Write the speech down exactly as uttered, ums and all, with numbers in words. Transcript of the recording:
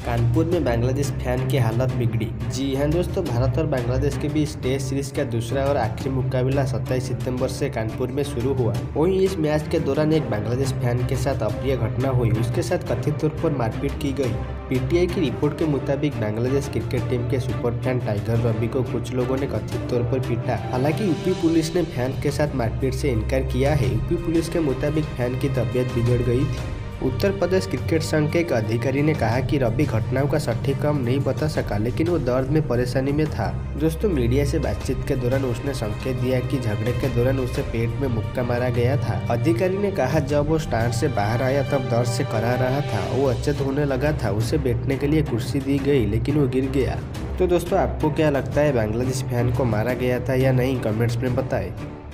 कानपुर में बांग्लादेश फैन की हालत बिगड़ी। जी हाँ दोस्तों, भारत और बांग्लादेश के बीच टेस्ट सीरीज का दूसरा और आखिरी मुकाबला सत्ताईस सितंबर से कानपुर में शुरू हुआ। वहीं इस मैच के दौरान एक बांग्लादेश फैन के साथ अप्रिय घटना हुई। उसके साथ कथित तौर पर मारपीट की गई। पीटीआई की रिपोर्ट के मुताबिक बांग्लादेश क्रिकेट टीम के सुपर फैन टाइगर रवि को कुछ लोगों ने कथित तौर पर पीटा। हालांकि यूपी पुलिस ने फैन के साथ मारपीट से इनकार किया है। यूपी पुलिस के मुताबिक फैन की तबीयत बिगड़ गई थी। उत्तर प्रदेश क्रिकेट संघ के एक अधिकारी ने कहा कि रवि घटनाओं का सटीक क्रम नहीं बता सका, लेकिन वो दर्द में परेशानी में था। दोस्तों, मीडिया से बातचीत के दौरान उसने संकेत दिया कि झगड़े के दौरान उसे पेट में मुक्का मारा गया था। अधिकारी ने कहा जब वो स्टैंड से बाहर आया तब दर्द से करा रहा था। वो अचेत होने लगा था। उसे बैठने के लिए कुर्सी दी गई, लेकिन वो गिर गया। तो दोस्तों, आपको क्या लगता है, बांग्लादेश फैन को मारा गया था या नहीं? कमेंट्स में बताएं।